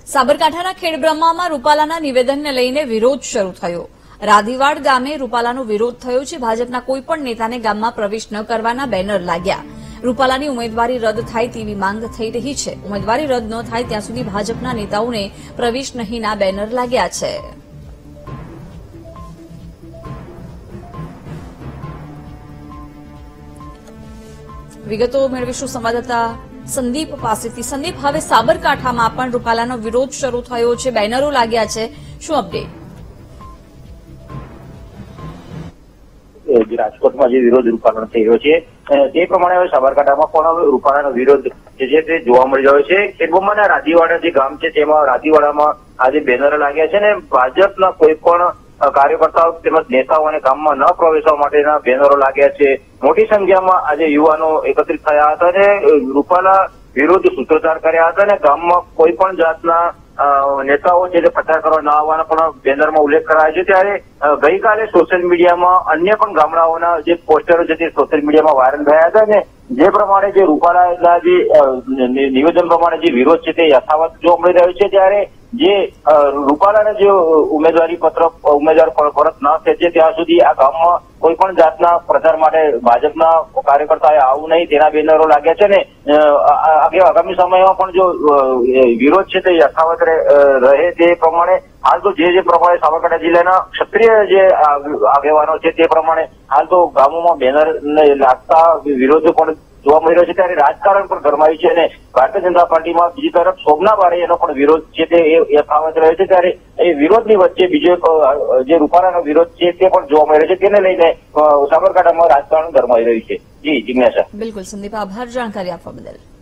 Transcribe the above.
સાબરકાંઠાના ખેડબ્રહ્મામાં રૂપાલાના નિવેદનને લઈને વિરોધ શરૂ થયો। રાધીવાડ ગામે રૂપાલાનો વિરોધ થયો છે। ભાજપના કોઈપણ નેતાને ગામમાં પ્રવેશ ન કરવાના બેનર લાગ્યા। રૂપાલાની ઉમેદવારી રદ થાય તેવી માંગ થઈ રહી છે। ઉમેદવારી રદ ન થાય ત્યાં સુધી ભાજપના નેતાઓને પ્રવેશ નહીંના બેનર લાગ્યા છે। વિગતો મેળવીશું સંવાદદાતા સંદીપ પાસેથી। સંદીપ, હવે સાબરકાંઠામાં પણ રૂપાલાનો વિરોધ શરૂ થયો છે, બેનરો લાગ્યા છે, શું અપડેટ? રાજકોટમાં જે વિરોધ રૂપાલાનો થઈ રહ્યો છે તે પ્રમાણે હવે સાબરકાંઠામાં પણ રૂપાલાનો વિરોધ જે છે તે જોવા મળી રહ્યો છે। ખેડબ્રહ્માના રાધીવાડા જે ગામ છે તેમાં રાધીવાડામાં આજે બેનરો લાગ્યા છે ને ભાજપના કોઈ પણ કાર્યકર્તાઓ તેમજ નેતાઓને ગામમાં ન પ્રવેશવા માટેના બેનરો લાગ્યા છે। મોટી સંખ્યામાં આજે યુવાનો એકત્રિત થયા હતા અને રૂપાલા વિરુદ્ધ સૂત્રોચ્ચાર કર્યા હતા અને ગામમાં કોઈ પણ જાતના નેતાઓ જે પ્રચાર કરવા ન આવવાના પણ બેનરમાં ઉલ્લેખ કરાયો છે। ત્યારે ગઈકાલે સોશિયલ મીડિયામાં અન્ય પણ ગામડાઓના જે પોસ્ટરો છે તે સોશિયલ મીડિયામાં વાયરલ થયા હતા અને જે પ્રમાણે જે રૂપાલાના જે નિવેદન પ્રમાણે જે વિરોધ છે તે યથાવત જોવા મળી રહ્યો છે। ત્યારે જે રૂપાલાને જે ઉમેદવાર પરત ન ખેંચે ત્યાં સુધી આ ગામમાં કોઈ પણ જાતના પ્રચાર માટે ભાજપના કાર્યકર્તાએ આવું નહીં તેના બેનરો લાગ્યા છે ને આગામી સમયમાં પણ જો વિરોધ છે તે યથાવત રહે તે પ્રમાણે હાલ તો જે પ્રમાણે સાબરકાંઠા જિલ્લાના ક્ષત્રિય જે આગેવાનો છે તે પ્રમાણે હાલ તો ગામોમાં બેનર લાગતા વિરોધ પણ જોવા મળી રહ્યો છે। ત્યારે રાજકારણ પણ ગરમાયું છે અને ભારતીય જનતા પાર્ટીમાં બીજી તરફ શોભના બારૈયાનો પણ વિરોધ છે તે યથાવત રહ્યો છે। ત્યારે એ વિરોધની વચ્ચે બીજો જે રૂપાલાનો વિરોધ છે તે પણ જોવા મળી રહ્યો છે, તેને લઈને સાબરકાંઠામાં રાજકારણ ગરમાઈ રહ્યું છે। જી જિજ્ઞાસા। બિલકુલ સંદીપ, આભાર જાણકારી આપવા બદલ।